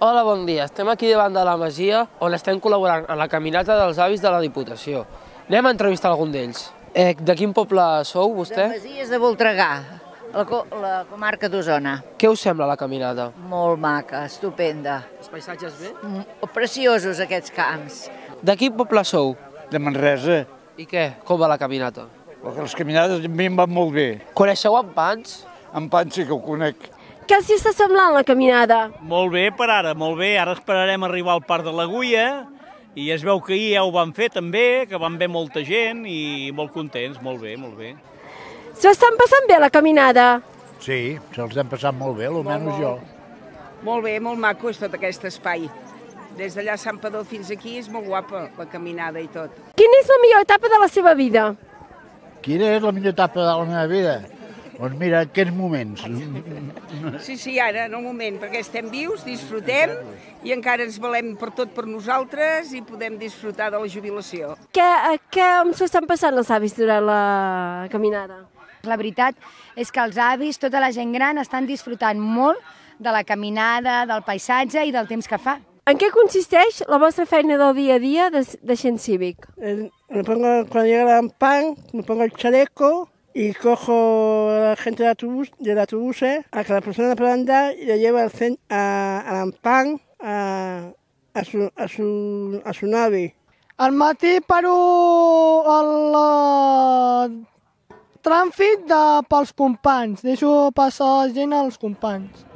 Hola, bon dia. Estem aquí davant de la masia on estem col·laborant en la caminata dels avis de la Diputació. Anem a entrevistar algun d'ells. De quin poble sou, vostè? De Masies de Voltregà, la comarca d'Osona. Què us sembla la caminata? Molt maca, estupenda. Els paisatges bé? Preciosos aquests camps. De quin poble sou? De Manresa. I què? Com va la caminata? Les caminades a mi em van molt bé. Coneixeu en Pans? En Pan sí que ho conec. Què els està semblant la caminada? Molt bé per ara, molt bé. Ara esperarem arribar al Parc de l'Agulla i es veu que ahir ja ho van fer també, que van ve molta gent i molt contents, molt bé, molt bé. S'ho estan passant bé la caminada? Sí, se'ls hem passat molt bé, almenys jo. Molt bé, molt maco és tot aquest espai. Des d'allà a Sant Padó fins aquí és molt guapa la caminada i tot. Quina és la millor etapa de la seva vida? Quina és la millor etapa de la meva vida? Doncs mira, aquests moments. Sí, ara, en un moment, perquè estem vius, disfrutem i encara ens valem per tot per nosaltres i podem disfrutar de la jubilació. Què s'ho estan passant els avis durant la caminada? La veritat és que els avis, tota la gent gran, estan disfrutant molt de la caminada, del paisatge i del temps que fa. En què consisteix la vostra feina del dia a dia de Gent Cívic? Cuando llega el pan, me pongo el chaleco y cojo a la gente del autobús a cada persona para andar y le llevo a Ampán a su nave. Al matí paro el trànsit pels companys, deixo passar la gent als companys.